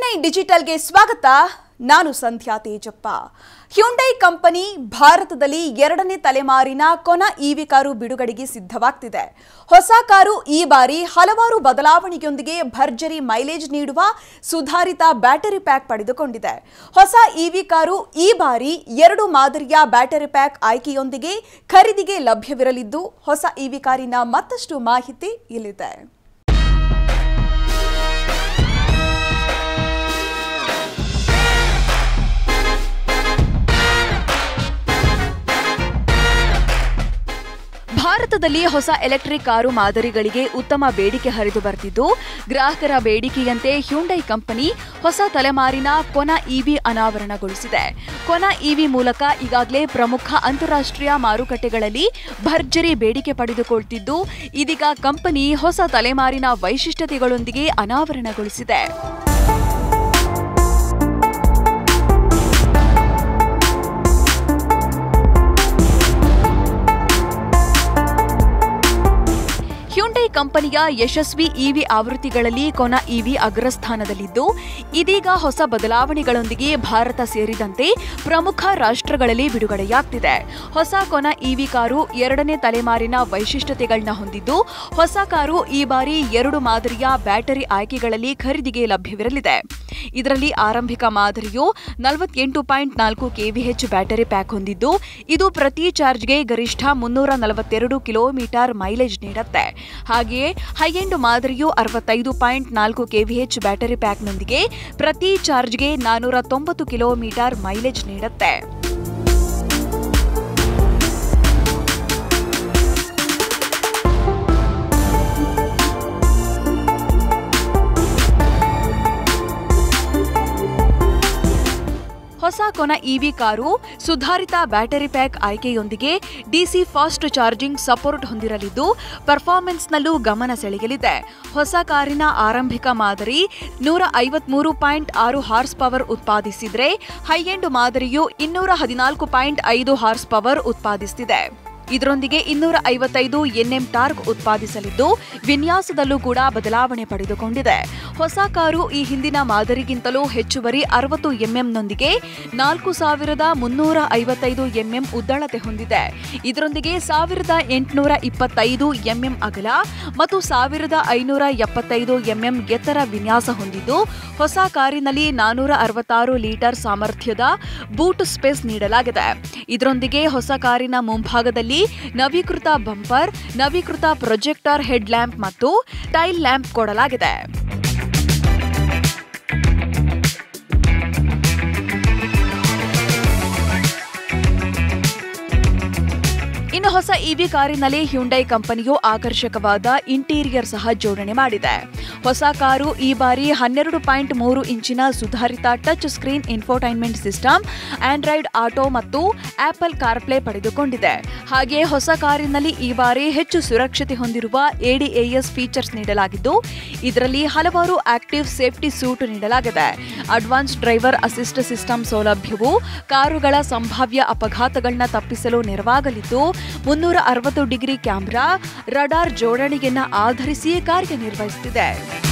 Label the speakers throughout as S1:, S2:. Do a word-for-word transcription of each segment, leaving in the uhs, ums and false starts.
S1: Hyundai ಡಿಜಿಟಲ್ಗೆ ಸ್ವಾಗತ. ನಾನು ಸಂಧ್ಯಾ Tejappa. Hyundai company ಭಾರತದಲ್ಲಿ ಎರಡನೇ ತಲೆಮಾರಿನ ಕೊನ ಇವಿ ಕಾರು ಬಿಡುಗಡೆಗೆ ಸಿದ್ಧವಾಗ್ತಿದೆ. ಹೊಸ ಕಾರು ಈ ಬಾರಿ ಹಲವಾರು ಬದಲಾವಣೆಯೊಂದಿಗೆ ಭರ್ಜರಿ ಮೈಲೇಜ್ ನೀಡುವ ಸುಧಾರಿತ ಬ್ಯಾಟರಿ ಪ್ಯಾಕ್ ಪಡೆದುಕೊಂಡಿದೆ. ಹೊಸ ಇವಿ ಕಾರು ಈ ಬಾರಿ ಎರಡು ಮಾದರಿಯ ಬ್ಯಾಟರಿ ಪ್ಯಾಕ್ ಆಯ್ಕೆಯೊಂದಿಗೆ ಖರೀದಿಗೆ ಲಭ್ಯವಿರಲಿದ್ದು, ಹೊಸ ಇವಿ ಕಾರಿನ ಮತ್ತಷ್ಟು ಮಾಹಿತಿ ಇಲ್ಲಿದೆ. ಭಾರತದಲ್ಲಿ ಹೊಸ ಎಲೆಕ್ಟ್ರಿಕ್ ಕಾರು ಮಾದರಿಗಳಿಗೆ ಉತ್ತಮ ಬೇಡಿಕೆ ಹರಿದು ಬರ್ತಿದ್ದು, ಗ್ರಾಹಕರ ಬೇಡಿಕೆಯಂತೆ ಹ್ಯುಂಡೈ ಕಂಪನಿ ಹೊಸ ತಲೆಮಾರಿನ ಕೊನ ಇವಿ ಅನಾವರಣಗೊಳಿಸಿದೆ. ಕೊನ ಇವಿ ಮೂಲಕ ಈಗಾಗಲೇ ಪ್ರಮುಖ ಅಂತಾರಾಷ್ಟ್ರೀಯ ಮಾರುಕಟ್ಟೆಗಳಲ್ಲಿ ಭರ್ಜರಿ ಬೇಡಿಕೆ ಪಡೆದುಕೊಳ್ತಿದ್ದು, ಇದೀಗ ಕಂಪನಿ ಹೊಸ ತಲೆಮಾರಿನ ವೈಶಿಷ್ಟ್ಯತೆಗಳೊಂದಿಗೆ ಅನಾವರಣಗೊಳಿಸಿದೆ. ಹ್ಯುಂಡೈ ಕಂಪನಿಯ ಯಶಸ್ವಿ ಇವಿ ಆವೃತ್ತಿಗಳಲ್ಲಿ ಕೊನ ಇವಿ ಅಗ್ರಸ್ಥಾನದಲ್ಲಿದ್ದು, ಇದೀಗ ಹೊಸ ಬದಲಾವಣೆಗಳೊಂದಿಗೆ ಭಾರತ ಸೇರಿದಂತೆ ಪ್ರಮುಖ ರಾಷ್ಟ್ರಗಳಲ್ಲಿ ಬಿಡುಗಡೆಯಾಗ್ತಿದೆ. ಹೊಸ ಕೊನ ಇವಿ ಕಾರು ಎರಡನೇ ತಲೆಮಾರಿನ ವೈಶಿಷ್ಟ್ಯತೆಗಳನ್ನ ಹೊಂದಿದ್ದು, ಹೊಸ ಕಾರು ಈ ಬಾರಿ ಎರಡು ಮಾದರಿಯ ಬ್ಯಾಟರಿ ಆಯ್ಕೆಗಳಲ್ಲಿ ಖರೀದಿಗೆ ಲಭ್ಯವಿರಲಿದೆ. ಇದರಲ್ಲಿ ಆರಂಭಿಕ ಮಾದರಿಯು ನಲವತ್ತೆಂಟು ಪಾಯಿಂಟ್ ನಾಲ್ಕು ಕೆವಿಎಚ್ ಬ್ಯಾಟರಿ ಪ್ಯಾಕ್ ಹೊಂದಿದ್ದು, ಇದು ಪ್ರತಿ ಚಾರ್ಜ್ಗೆ ಗರಿಷ್ಠ ಮುನ್ನೂರ ನಲವತ್ತೆರಡು ಕಿಲೋಮೀಟರ್ ಮೈಲೇಜ್ ನೀಡುತ್ತೆ. ಹಾಗೆಯೇ ಹೈ ಎಂಡ್ ಮಾದರಿಯು ಅರವತ್ತೈದು ಪಾಯಿಂಟ್ ನಾಲ್ಕು ಕೆವಿಎಚ್ ಬ್ಯಾಟರಿ ಪ್ಯಾಕ್ನೊಂದಿಗೆ ಪ್ರತಿ ಚಾರ್ಜ್ಗೆ ನಾನೂರ ತೊಂಬತ್ತು ಕಿಲೋಮೀಟರ್ ಮೈಲೇಜ್ ನೀಡುತ್ತೆ. ಹೊಸ ಕೊನ ಇವಿ ಕಾರು ಸುಧಾರಿತ ಬ್ಯಾಟರಿ ಪ್ಯಾಕ್ ಆಯ್ಕೆಯೊಂದಿಗೆ ಡಿಸಿ ಫಾಸ್ಟ್ ಚಾರ್ಜಿಂಗ್ ಸಪೋರ್ಟ್ ಹೊಂದಿರಲಿದ್ದು, ಪರ್ಫಾರ್ಮೆನ್ಸ್ನಲ್ಲೂ ಗಮನ ಸೆಳೆಯಲಿದೆ. ಹೊಸ ಕಾರಿನ ಆರಂಭಿಕ ಮಾದರಿ ನೂರ ಐವತ್ಮೂರು ಪಾಯಿಂಟ್ ಆರು ಹಾರ್ಸ್ ಪವರ್ ಉತ್ಪಾದಿಸಿದ್ರೆ, ಹೈ ಎಂಡ್ ಮಾದರಿಯು ಇನ್ನೂರ ಹದಿನಾಲ್ಕು ಪಾಯಿಂಟ್ ಐದು ಹಾರ್ಸ್ ಪವರ್ ಉತ್ಪಾದಿಸುತ್ತಿದೆ. ಇದರೊಂದಿಗೆ ಇನ್ನೂರ ಐವತ್ತೈದು ಎನ್ಎಂ ಟಾರ್ಕ್ ಉತ್ಪಾದಿಸಲಿದ್ದು, ವಿನ್ಯಾಸದಲ್ಲೂ ಕೂಡ ಬದಲಾವಣೆ ಪಡೆದುಕೊಂಡಿದೆ. ಹೊಸ ಕಾರು ಈ ಹಿಂದಿನ ಮಾದರಿಗಿಂತಲೂ ಹೆಚ್ಚುವರಿ ಅರವತ್ತು ಎಂಎಂನೊಂದಿಗೆ ನಾಲ್ಕು ಸಾವಿರದ ಮುನ್ನೂರ ಐವತ್ತೈದು ಎಂಎಂ ಉದ್ದಳತೆ ಹೊಂದಿದೆ. ಇದರೊಂದಿಗೆ ಸಾವಿರದ ಎಂಟುನೂರ ಇಪ್ಪತ್ತೈದು ಎಂಎಂ ಅಗಲ ಮತ್ತು ಸಾವಿರದ ಐನೂರ ಎಪ್ಪತ್ತೈದು ಎಂಎಂ ಎತ್ತರ ವಿನ್ಯಾಸ ಹೊಂದಿದ್ದು, ಹೊಸ ಕಾರಿನಲ್ಲಿ ನಾನೂರ ಅರವತ್ತಾರು ಲೀಟರ್ ಸಾಮರ್ಥ್ಯದ ಬೂಟ್ ಸ್ಪೇಸ್ ನೀಡಲಾಗಿದೆ. ಇದರೊಂದಿಗೆ ಹೊಸ ಕಾರಿನ ಮುಂಭಾಗದಲ್ಲಿ ನವೀಕೃತ ಬಂಪರ್, ನವೀಕೃತ ಪ್ರೊಜೆಕ್ಟರ್ ಹೆಡ್ ಲ್ಯಾಂಪ್ ಮತ್ತು ಟೈಲ್ ಲ್ಯಾಂಪ್ ಕೊಡಲಾಗಿದೆ. ಇನ್ನು ಹೊಸ ಇವಿ ಕಾರಿನಲ್ಲಿ ಹ್ಯುಂಡೈ ಕಂಪನಿಯು ಆಕರ್ಷಕವಾದ ಇಂಟೀರಿಯರ್ ಸಹ ಜೋಡಣೆ ಮಾಡಿದೆ. ಹೊಸ ಕಾರು ಈ ಬಾರಿ ಹನ್ನೆರಡು ಪಾಯಿಂಟ್ ಮೂರು ಇಂಚಿನ ಸುಧಾರಿತ touch screen infotainment system, Android Auto ಮತ್ತು ಆಪಲ್ ಕಾರ್ಪ್ಲೇ ಪಡೆದುಕೊಂಡಿದೆ. ಹಾಗೆಯೇ ಹೊಸ ಕಾರಿನಲ್ಲಿ ಈ ಬಾರಿ ಹೆಚ್ಚು ಸುರಕ್ಷತೆ ಹೊಂದಿರುವ ಎಡಿಎಎಸ್ ಫೀಚರ್ಸ್ ನೀಡಲಾಗಿದ್ದು, ಇದರಲ್ಲಿ ಹಲವಾರು ಆಕ್ಟಿವ್ ಸೇಫ್ಟಿ ಸೂಟ್ ನೀಡಲಾಗಿದೆ. ಅಡ್ವಾನ್ಸ್ ಡ್ರೈವರ್ ಅಸಿಸ್ಟ್ ಸಿಸ್ಟಮ್ ಸೌಲಭ್ಯವು ಕಾರುಗಳ ಸಂಭಾವ್ಯ ಅಪಘಾತಗಳನ್ನ ತಪ್ಪಿಸಲು ನೆರವಾಗಲಿದ್ದು, ಮುನ್ನೂರ ಅರವತ್ತು ಡಿಗ್ರಿ ಕ್ಯಾಮೆರಾ, ರಡಾರ್ ಜೋಡಣೆಯನ್ನ ಆಧರಿಸಿ ಕಾರ್ಯನಿರ್ವಹಿಸುತ್ತಿದೆ.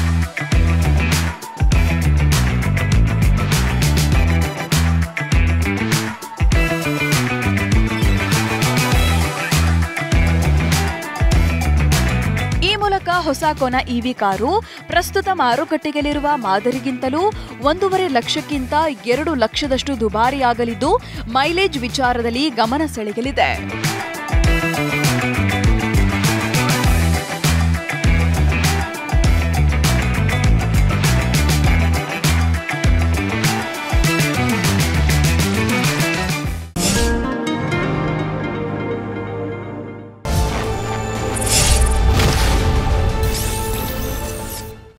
S1: ಈ ಮೂಲಕ ಹೊಸ ಕೊನ ಇವಿ ಕಾರು ಪ್ರಸ್ತುತ ಮಾರುಕಟ್ಟೆಯಲ್ಲಿರುವ ಮಾದರಿಗಿಂತಲೂ ಒಂದೂವರೆ ಲಕ್ಷಕ್ಕಿಂತ ಎರಡು ಲಕ್ಷದಷ್ಟು ದುಬಾರಿಯಾಗಲಿದ್ದು, ಮೈಲೇಜ್ ವಿಚಾರದಲ್ಲಿ ಗಮನ ಸೆಳೆಯಲಿದೆ.